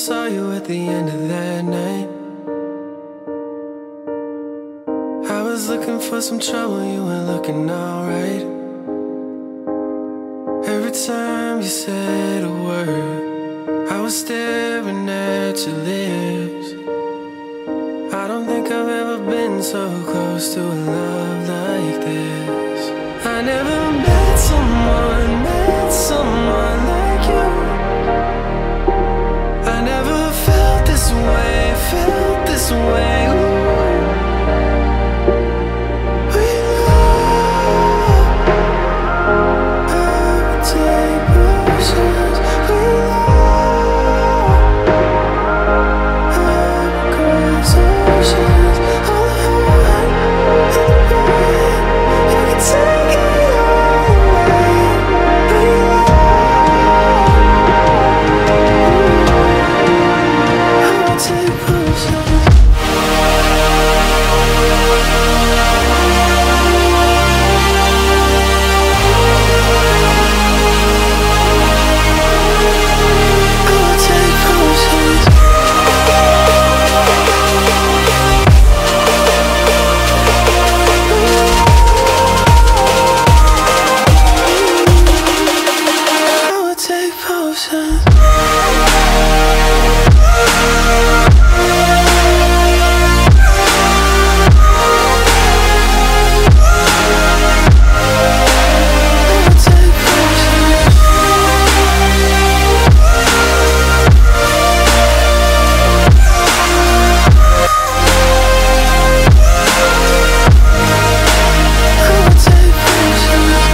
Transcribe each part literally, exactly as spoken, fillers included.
saw you at the end of that night. I was looking for some trouble, you were looking alright. Every time you said a word, I was staring at your lips. I don't think I've ever been so close to a love like this. I never met someone, met someone like you. I never felt this way, felt this way. Ooh. We love, I would take potions. We love, I would cross oceans. All the heart and the pain, you can take it all away. We love, I would take potions. I would take potions. I would take potions. I would take potions. I would take potions.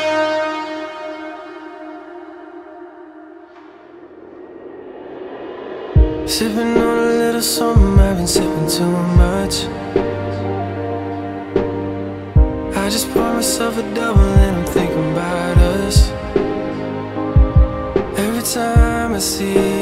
Sipping on a little something, I've been sipping too much. I just poured myself a double and I'm thinking about us. Every time I see